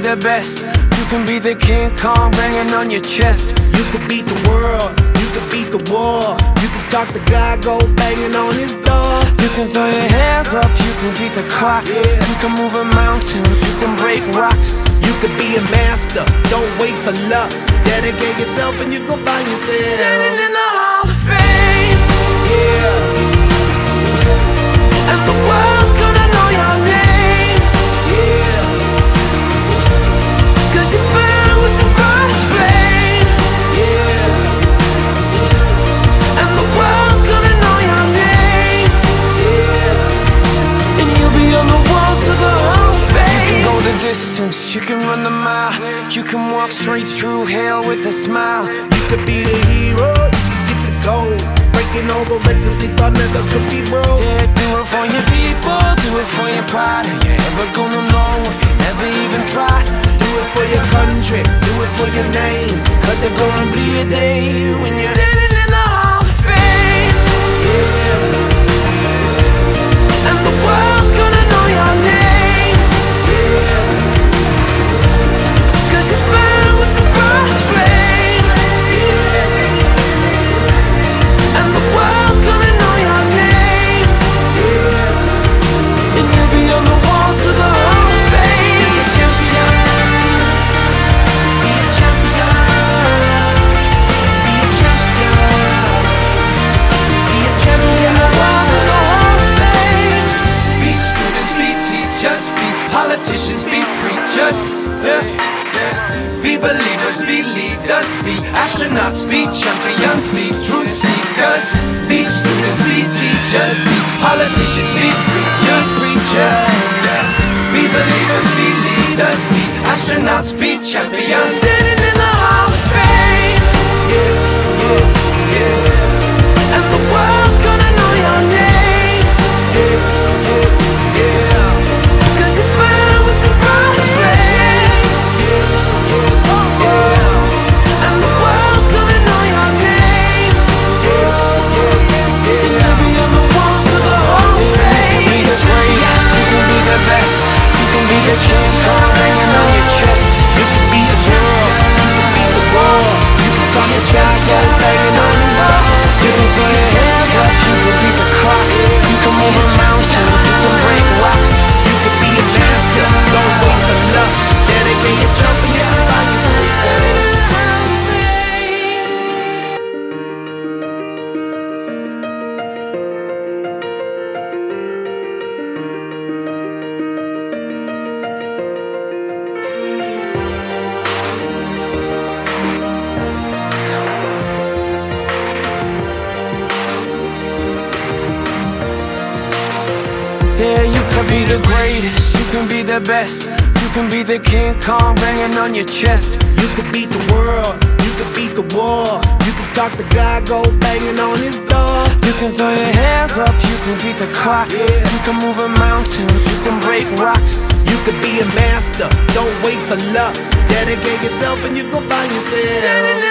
the best. You can be the King Kong banging on your chest. You could beat the world, you could beat the war. You can talk to God, go banging on his door. You can throw your hands up, you can beat the clock. You can move a mountain, you can break rocks. You could be a master, don't wait for luck. Dedicate yourself and you gon' find yourself standing in the Hall of Fame. Yeah. And the world's gonna know your name. Yeah. 'Cause you burn with the brightest flame. Yeah. And the world's gonna know your name. Yeah. And you'll be on the walls of the Hall of Fame. You can go the distance, you can run the mile. You can walk straight through hell with a smile. You could be the hero, you could get the gold. Breaking all the records they thought never could be broke. Yeah, do it for your people, do it for your pride. Are you ever gonna know if you never even try? Do it for your country, do it for your name. 'Cause there's gonna be a day when you're standing in the Hall of Fame. Yeah. And the world's gonna know your name. Yeah. 'Cause you burn with the brightest flame. Yeah. And the world's gonna know your name. Yeah. And you'll be on the walls of the Hall of Fame. Be a champion. Be a champion. Be a champion. Be a champion. Walls of the Hall of Fame. Be students, be teachers, be politicians, be preachers. Yeah. Be believers, be leaders, be astronauts, be champions, be truth seekers. Be students, be teachers, be politicians, be preachers, yeah. Be believers, be leaders, be astronauts, be champions. Standing in the Hall of Fame. Yeah, yeah, yeah. And the world's gonna know your name. Yeah, yeah, yeah. 'Cause you burn with the brightest flame. Yeah. And the world's gonna know your name. And you'll be on the walls of the Hall of Fame. You can be the greatest, you can be the best. You can be the King Kong banging on your chest. You can be the world, you can be the war. You can call your child, go banging on his door. You can throw your hands up, you can beat the clock. You can move a mountain, you can break rocks. You can be a master, don't wait for luck. Dedicate yourself and you'll find yourself Standing in the Hall of Fame. Yeah, you can be the greatest, you can be the best. You can be the King Kong banging on your chest. You could beat the world, you could beat the war. You can talk to God, go banging on his door. You can throw your hands up, you can beat the clock. You can move a mountain, you can break rocks. You could be a master, don't wait for luck. Dedicate yourself and you gon' find yourself.